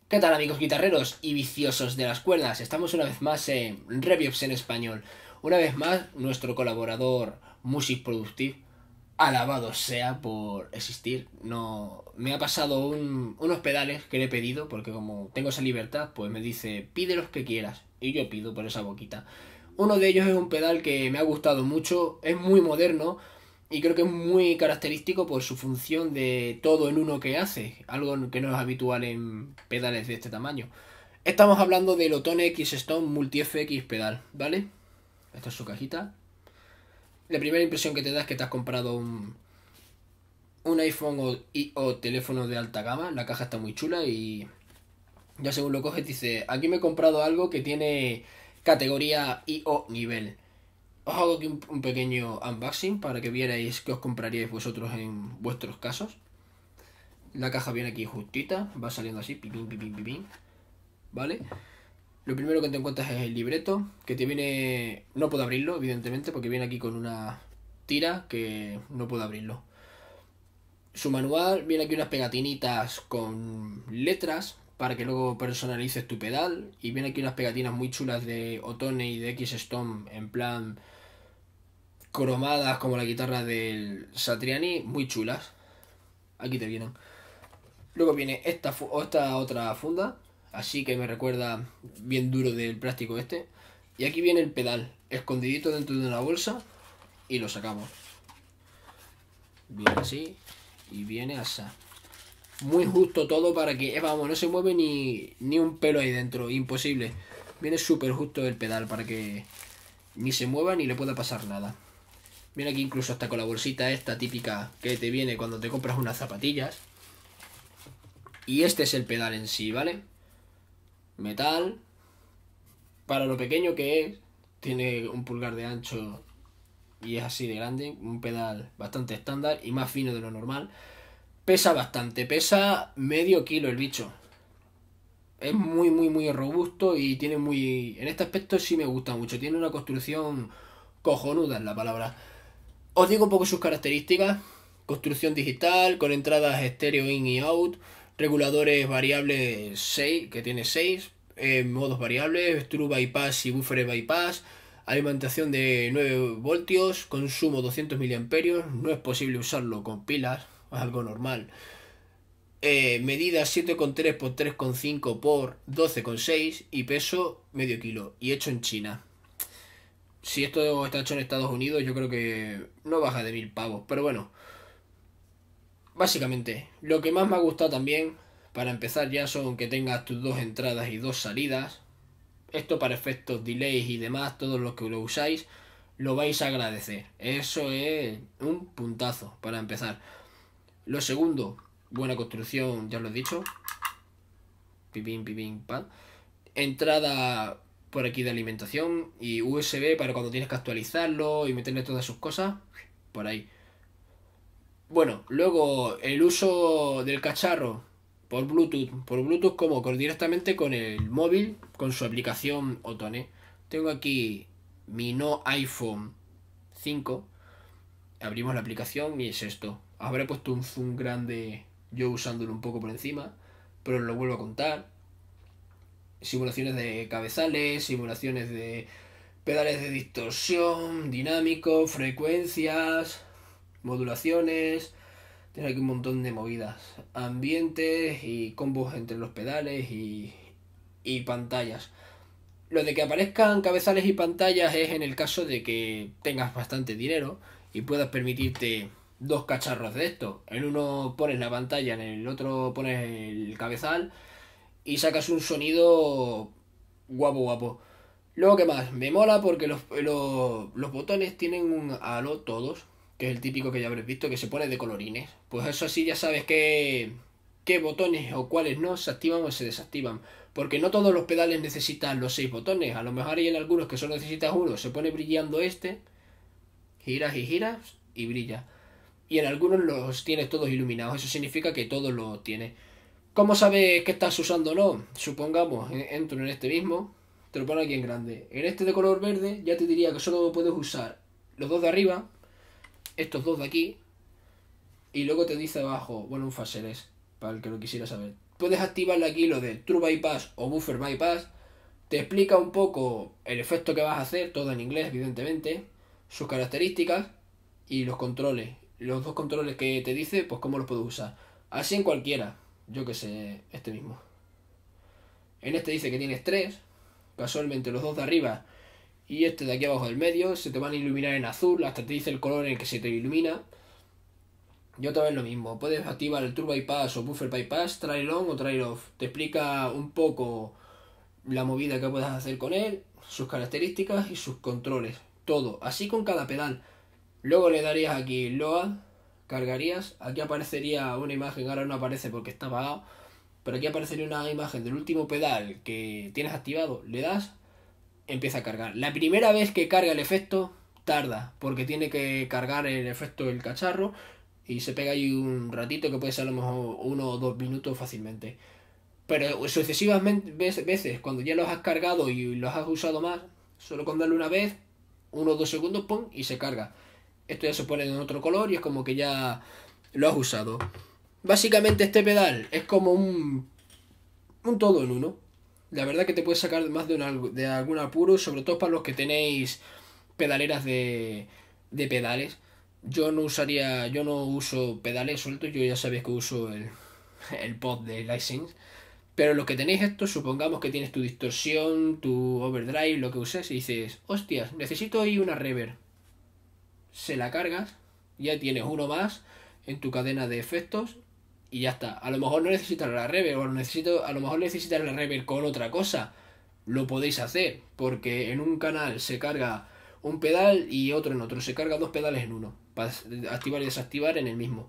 ¿Qué tal, amigos guitarreros y viciosos de las cuerdas? Estamos una vez más en Reviews en español. Una vez más, nuestro colaborador Music Productive, alabado sea por existir. No, me ha pasado unos pedales que le he pedido, porque como tengo esa libertad, pues me dice, pide los que quieras. Y yo pido por esa boquita. Uno de ellos es un pedal que me ha gustado mucho, es muy moderno y creo que es muy característico por su función de todo en uno que hace, algo que no es habitual en pedales de este tamaño. Estamos hablando del Otone X Stone Multi FX pedal, ¿vale? Esta es su cajita. La primera impresión que te da es que te has comprado un iPhone o teléfono de alta gama. La caja está muy chula y ya según lo coges dice, aquí me he comprado algo que tiene categoría I o nivel. Os hago aquí un pequeño unboxing para que vierais qué os compraríais vosotros en vuestros casos. La caja viene aquí justita, va saliendo así, pipín, pipín, pipín, ¿vale? Lo primero que te encuentras es el libreto, que te viene... No puedo abrirlo, evidentemente, porque viene aquí con una tira que no puedo abrirlo. Su manual, viene aquí unas pegatinitas con letras para que luego personalices tu pedal. Y viene aquí unas pegatinas muy chulas de Otone y de X Stone en plan cromadas como la guitarra del Satriani, muy chulas. Aquí te vienen. Luego viene esta otra funda, así que me recuerda bien duro del plástico este. Y aquí viene el pedal, escondidito dentro de una bolsa y lo sacamos. Viene así y viene así. Muy justo todo para que, vamos, no se mueve ni un pelo ahí dentro, imposible. Viene súper justo el pedal para que ni se mueva ni le pueda pasar nada. Viene aquí incluso hasta con la bolsita esta típica que te viene cuando te compras unas zapatillas. Y este es el pedal en sí, ¿vale? Metal. Para lo pequeño que es, tiene un pulgar de ancho y es así de grande. Un pedal bastante estándar y más fino de lo normal. Pesa bastante, pesa medio kilo el bicho. Es muy, muy, muy robusto y tiene muy... En este aspecto sí me gusta mucho. Tiene una construcción cojonuda, es la palabra. Os digo un poco sus características. Construcción digital, con entradas estéreo in y out, reguladores variables 6 que tiene 6 modos variables, true bypass y buffer bypass, alimentación de 9 voltios, consumo 200 miliamperios, no es posible usarlo con pilas, es algo normal. Medida 7,3 por 3,5 por 12,6 y peso medio kilo y hecho en China. Si esto está hecho en Estados Unidos, yo creo que no baja de 1000 pavos. Pero bueno, básicamente, lo que más me ha gustado también, para empezar ya, son que tengas tus dos entradas y dos salidas. Esto para efectos delays y demás, todos los que lo usáis, lo vais a agradecer. Eso es un puntazo para empezar. Lo segundo, buena construcción, ya os lo he dicho. Pipín, pipín, pan. Entrada por aquí de alimentación y USB para cuando tienes que actualizarlo y meterle todas sus cosas por ahí. Bueno, luego el uso del cacharro por Bluetooth como directamente con el móvil, con su aplicación Otone. Tengo aquí mi no iPhone 5. Abrimos la aplicación y es esto. Habré puesto un zoom grande yo usándolo un poco por encima, pero lo vuelvo a contar. Simulaciones de cabezales, simulaciones de pedales de distorsión, dinámico, frecuencias, modulaciones. Tiene aquí un montón de movidas, ambientes y combos entre los pedales y pantallas. Lo de que aparezcan cabezales y pantallas es en el caso de que tengas bastante dinero y puedas permitirte dos cacharros de esto. En uno pones la pantalla, en el otro pones el cabezal y sacas un sonido guapo, guapo. Luego, ¿qué más? Me mola porque los botones tienen un halo todos, que es el típico que ya habréis visto, que se pone de colorines. Pues eso así ya sabes qué botones o cuáles no se activan o se desactivan. Porque no todos los pedales necesitan los 6 botones. A lo mejor hay en algunos que solo necesitas uno. Se pone brillando este, giras y brilla. Y en algunos los tienes todos iluminados. Eso significa que todos los tienes. ¿Cómo sabes que estás usando o no? Supongamos, entro en este mismo, te lo pone aquí en grande. En este de color verde ya te diría que solo puedes usar los dos de arriba, estos dos de aquí, y luego te dice abajo, bueno, un faseres, para el que lo quisiera saber. puedes activarle aquí lo de True Bypass o Buffer Bypass. Te explica un poco el efecto que vas a hacer, todo en inglés evidentemente, sus características y los controles. Los dos controles que te dice, pues cómo los puedes usar. Así en cualquiera, yo que sé, este mismo. En este dice que tienes tres, casualmente los dos de arriba y este de aquí abajo del medio, se te van a iluminar en azul, hasta te dice el color en el que se te ilumina. Y otra vez lo mismo, puedes activar el True Bypass o Buffer Bypass, Trail On o Trail Off. Te explica un poco la movida que puedes hacer con él, sus características y sus controles. Todo, así con cada pedal. Luego le darías aquí Load, cargarías, aquí aparecería una imagen, ahora no aparece porque está apagado, pero aquí aparecería una imagen del último pedal que tienes activado, le das, empieza a cargar. La primera vez que carga el efecto tarda, porque tiene que cargar el efecto del cacharro y se pega ahí un ratito que puede ser a lo mejor 1 o 2 minutos fácilmente. Pero sucesivamente veces, cuando ya los has cargado y los has usado más, solo con darle una vez, 1 o 2 segundos, pum, y se carga. Esto ya se pone en otro color y es como que ya lo has usado. Básicamente este pedal es como un todo en uno. La verdad que te puede sacar más de algún apuro, sobre todo para los que tenéis pedaleras de pedales. Yo no uso pedales sueltos, yo ya sabéis que uso el pod de License. Pero lo que tenéis esto, supongamos que tienes tu distorsión, tu overdrive, lo que uses, y dices, hostias, necesito ahí una reverb. Se la cargas, ya tienes uno más en tu cadena de efectos y ya está. A lo mejor no necesitas la reverb, a lo mejor necesitas la reverb con otra cosa. Lo podéis hacer, porque en un canal se carga un pedal y otro en otro. Se carga 2 pedales en uno, para activar y desactivar en el mismo.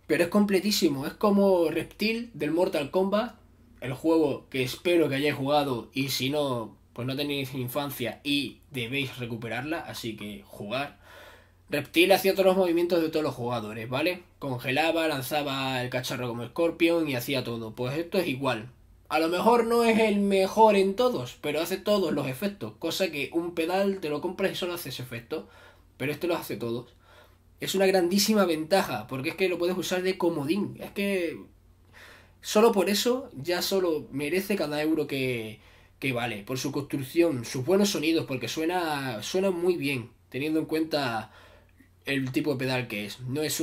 Pero es completísimo, es como Reptil del Mortal Kombat, el juego que espero que hayáis jugado y si no, pues no tenéis infancia y debéis recuperarla, así que jugar. Reptil hacía todos los movimientos de todos los jugadores, ¿vale? Congelaba, lanzaba el cacharro como Scorpion y hacía todo. Pues esto es igual. A lo mejor no es el mejor en todos, pero hace todos los efectos. Cosa que un pedal te lo compras y solo hace ese efecto. Pero este los hace todos. Es una grandísima ventaja, porque es que lo puedes usar de comodín. Es que solo por eso ya solo merece cada euro que vale. Por su construcción, sus buenos sonidos, porque suena muy bien, teniendo en cuenta el tipo de pedal que es. No es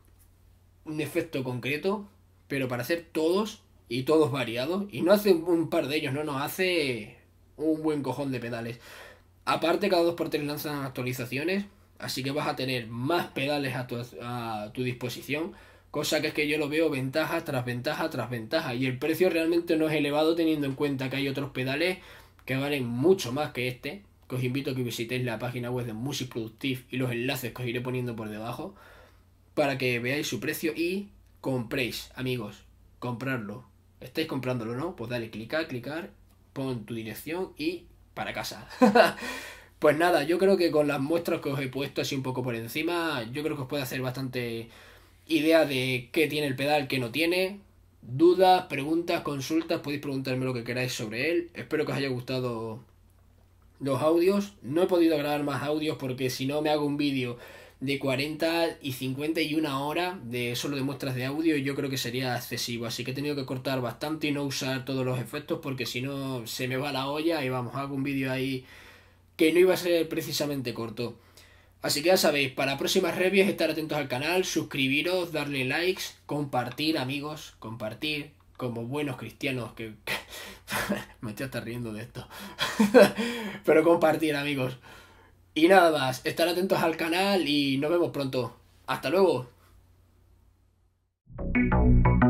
un efecto concreto, pero para hacer todos y todos variados. Y no hace un par de ellos, no, nos hace un buen cojón de pedales. Aparte, cada 2x3 lanzan actualizaciones, así que vas a tener más pedales a tu disposición. Cosa que es que yo lo veo ventaja tras ventaja tras ventaja. Y el precio realmente no es elevado teniendo en cuenta que hay otros pedales que valen mucho más que este. Que os invito a que visitéis la página web de Music Productive y los enlaces que os iré poniendo por debajo para que veáis su precio y compréis, amigos, comprarlo. Estáis comprándolo, ¿no? Pues dale, clicar, pon tu dirección y para casa. Pues nada, yo creo que con las muestras que os he puesto así un poco por encima, yo creo que os puede hacer bastante idea de qué tiene el pedal, qué no tiene. Dudas, preguntas, consultas, podéis preguntarme lo que queráis sobre él. Espero que os haya gustado los audios. No he podido grabar más audios porque si no me hago un vídeo de 40 y 51 horas de solo de muestras de audio y yo creo que sería excesivo. Así que he tenido que cortar bastante y no usar todos los efectos porque si no se me va la olla y vamos, hago un vídeo ahí que no iba a ser precisamente corto. Así que ya sabéis, para próximas reviews estar atentos al canal, suscribiros, darle likes, compartir amigos, compartir como buenos cristianos que me estoy hasta riendo de esto. Pero compartir amigos. Y nada más, estar atentos al canal y nos vemos pronto. Hasta luego.